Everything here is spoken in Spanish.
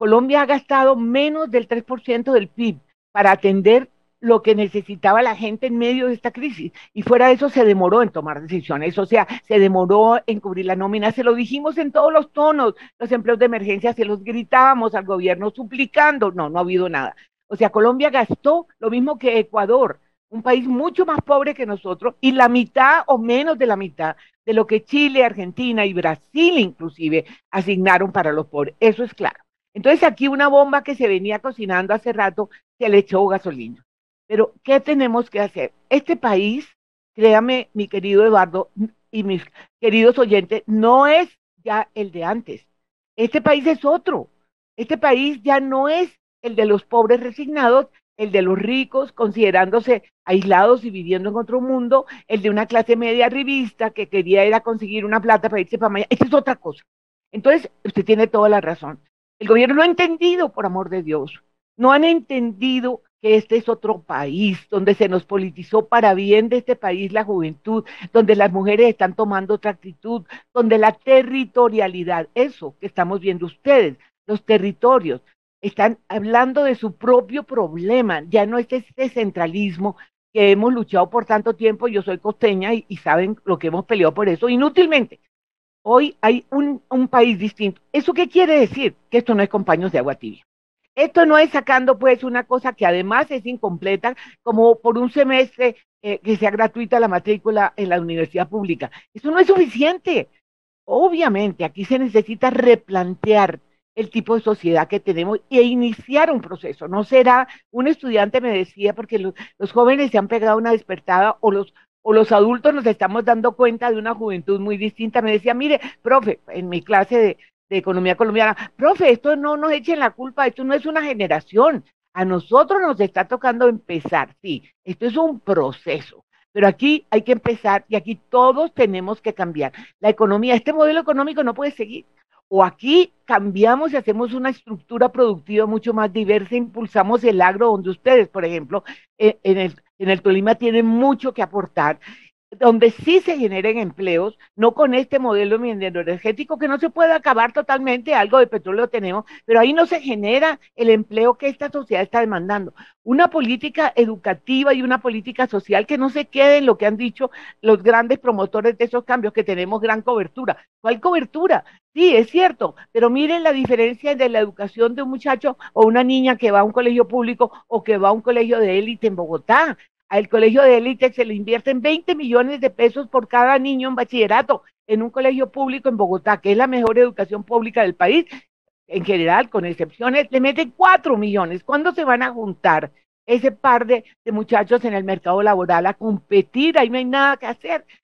Colombia ha gastado menos del 3% del PIB para atender lo que necesitaba la gente en medio de esta crisis. Y fuera de eso se demoró en tomar decisiones, o sea, se demoró en cubrir la nómina, se lo dijimos en todos los tonos, los empleos de emergencia se los gritábamos al gobierno suplicando, no, no ha habido nada. O sea, Colombia gastó lo mismo que Ecuador, un país mucho más pobre que nosotros, y la mitad o menos de la mitad de lo que Chile, Argentina y Brasil inclusive asignaron para los pobres. Eso es claro. Entonces aquí una bomba que se venía cocinando hace rato se le echó gasolina. Pero, ¿qué tenemos que hacer? Este país, créame, mi querido Eduardo y mis queridos oyentes, no es ya el de antes. Este país es otro. Este país ya no es el de los pobres resignados, el de los ricos considerándose aislados y viviendo en otro mundo, el de una clase media arribista que quería ir a conseguir una plata para irse para mañana. Esta es otra cosa. Entonces, usted tiene toda la razón. El gobierno no ha entendido, por amor de Dios, no han entendido que este es otro país, donde se nos politizó para bien de este país la juventud, donde las mujeres están tomando otra actitud, donde la territorialidad, eso que estamos viendo ustedes, los territorios, están hablando de su propio problema, ya no es este centralismo que hemos luchado por tanto tiempo, yo soy costeña y saben lo que hemos peleado por eso inútilmente. Hoy hay un país distinto. ¿Eso qué quiere decir? Que esto no es con paños de agua tibia. Esto no es sacando pues una cosa que además es incompleta, como por un semestre que sea gratuita la matrícula en la universidad pública. Eso no es suficiente. Obviamente, aquí se necesita replantear el tipo de sociedad que tenemos e iniciar un proceso. No será, un estudiante me decía, porque los jóvenes se han pegado una despertada o los adultos nos estamos dando cuenta de una juventud muy distinta. Me decía, mire, profe, en mi clase de economía colombiana, profe, esto no nos echen la culpa, esto no es una generación. A nosotros nos está tocando empezar, sí, esto es un proceso. Pero aquí hay que empezar y aquí todos tenemos que cambiar la economía, este modelo económico no puede seguir. O aquí cambiamos y hacemos una estructura productiva mucho más diversa, impulsamos el agro, donde ustedes, por ejemplo, en el Tolima tienen mucho que aportar, donde sí se generen empleos, no con este modelo minero energético que no se puede acabar totalmente, algo de petróleo tenemos, pero ahí no se genera el empleo que esta sociedad está demandando. Una política educativa y una política social que no se quede en lo que han dicho los grandes promotores de esos cambios, que tenemos gran cobertura. ¿Cuál cobertura? Sí, es cierto, pero miren la diferencia de la educación de un muchacho o una niña que va a un colegio público o que va a un colegio de élite en Bogotá. Al colegio de élite se le invierten 20 millones de pesos por cada niño en bachillerato en un colegio público en Bogotá, que es la mejor educación pública del país, en general, con excepciones, le meten 4 millones. ¿Cuándo se van a juntar ese par de muchachos en el mercado laboral a competir? Ahí no hay nada que hacer.